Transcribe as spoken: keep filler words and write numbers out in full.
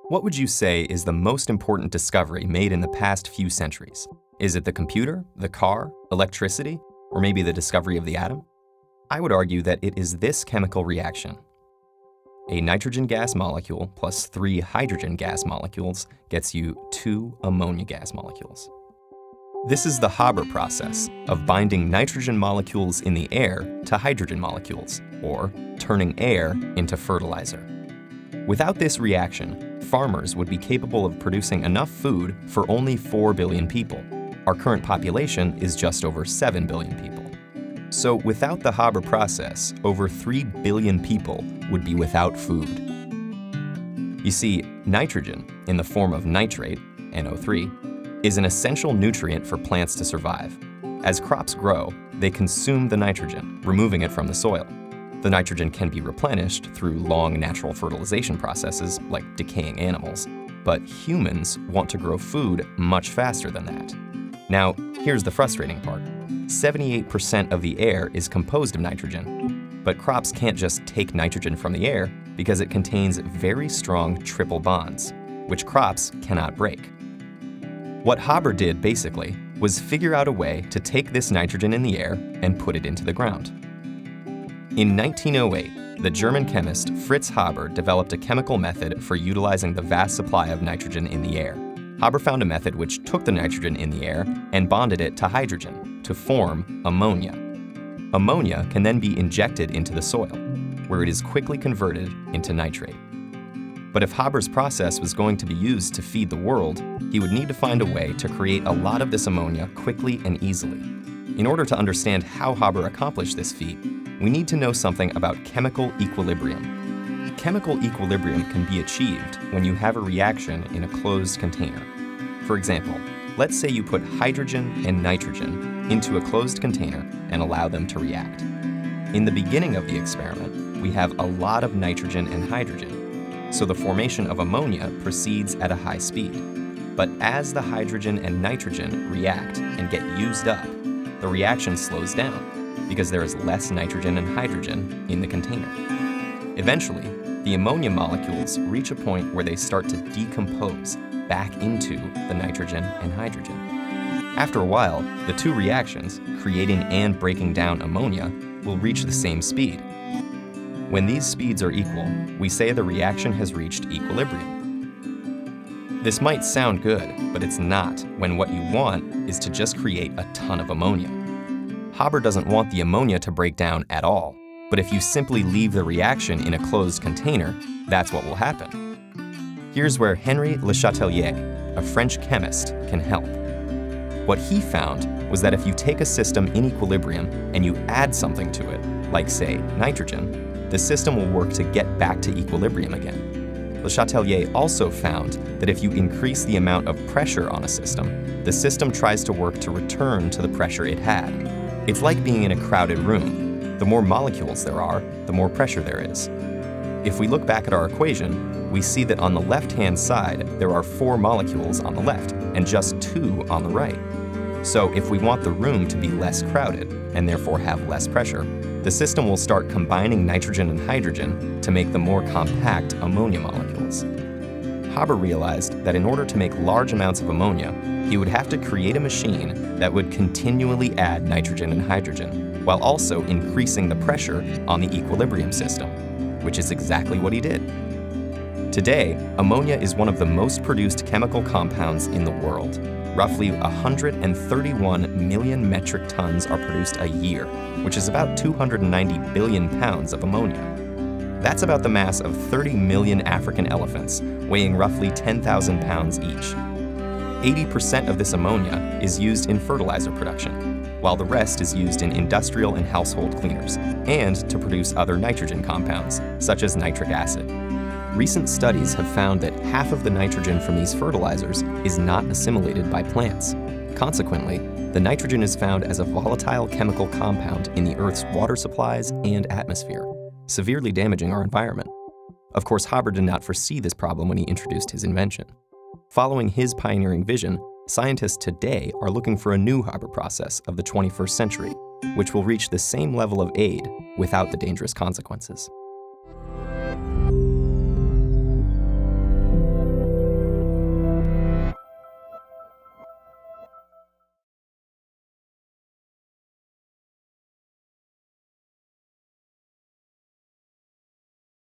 What would you say is the most important discovery made in the past few centuries? Is it the computer, the car, electricity, or maybe the discovery of the atom? I would argue that it is this chemical reaction. A nitrogen gas molecule plus three hydrogen gas molecules gets you two ammonia gas molecules. This is the Haber process of binding nitrogen molecules in the air to hydrogen molecules, or turning air into fertilizer. Without this reaction, farmers would be capable of producing enough food for only four billion people. Our current population is just over seven billion people. So without the Haber process, over three billion people would be without food. You see, nitrogen, in the form of nitrate, N O three, is an essential nutrient for plants to survive. As crops grow, they consume the nitrogen, removing it from the soil. The nitrogen can be replenished through long natural fertilization processes, like decaying animals, but humans want to grow food much faster than that. Now, here's the frustrating part. seventy-eight percent of the air is composed of nitrogen, but crops can't just take nitrogen from the air because it contains very strong triple bonds, which crops cannot break. What Haber did, basically, was figure out a way to take this nitrogen in the air and put it into the ground. In nineteen oh eight, the German chemist Fritz Haber developed a chemical method for utilizing the vast supply of nitrogen in the air. Haber found a method which took the nitrogen in the air and bonded it to hydrogen to form ammonia. Ammonia can then be injected into the soil, where it is quickly converted into nitrate. But if Haber's process was going to be used to feed the world, he would need to find a way to create a lot of this ammonia quickly and easily. In order to understand how Haber accomplished this feat, we need to know something about chemical equilibrium. Chemical equilibrium can be achieved when you have a reaction in a closed container. For example, let's say you put hydrogen and nitrogen into a closed container and allow them to react. In the beginning of the experiment, we have a lot of nitrogen and hydrogen, so the formation of ammonia proceeds at a high speed. But as the hydrogen and nitrogen react and get used up, the reaction slows down because there is less nitrogen and hydrogen in the container. Eventually, the ammonia molecules reach a point where they start to decompose back into the nitrogen and hydrogen. After a while, the two reactions, creating and breaking down ammonia, will reach the same speed. When these speeds are equal, we say the reaction has reached equilibrium. This might sound good, but it's not when what you want is to just create a ton of ammonia. Haber doesn't want the ammonia to break down at all, but if you simply leave the reaction in a closed container, that's what will happen. Here's where Henri Le Chatelier, a French chemist, can help. What he found was that if you take a system in equilibrium and you add something to it, like say nitrogen, the system will work to get back to equilibrium again. Le Chatelier also found that if you increase the amount of pressure on a system, the system tries to work to return to the pressure it had. It's like being in a crowded room. The more molecules there are, the more pressure there is. If we look back at our equation, we see that on the left-hand side, there are four molecules on the left and just two on the right. So if we want the room to be less crowded, and therefore have less pressure, the system will start combining nitrogen and hydrogen to make the more compact ammonia molecules. Haber realized that in order to make large amounts of ammonia, he would have to create a machine that would continually add nitrogen and hydrogen, while also increasing the pressure on the equilibrium system, which is exactly what he did. Today, ammonia is one of the most produced chemical compounds in the world. Roughly one hundred thirty-one million metric tons are produced a year, which is about two hundred ninety billion pounds of ammonia. That's about the mass of thirty million African elephants, weighing roughly ten thousand pounds each. eighty percent of this ammonia is used in fertilizer production, while the rest is used in industrial and household cleaners, and to produce other nitrogen compounds, such as nitric acid. Recent studies have found that half of the nitrogen from these fertilizers is not assimilated by plants. Consequently, the nitrogen is found as a volatile chemical compound in the Earth's water supplies and atmosphere, severely damaging our environment. Of course, Haber did not foresee this problem when he introduced his invention. Following his pioneering vision, scientists today are looking for a new Haber process of the twenty-first century, which will reach the same level of aid without the dangerous consequences.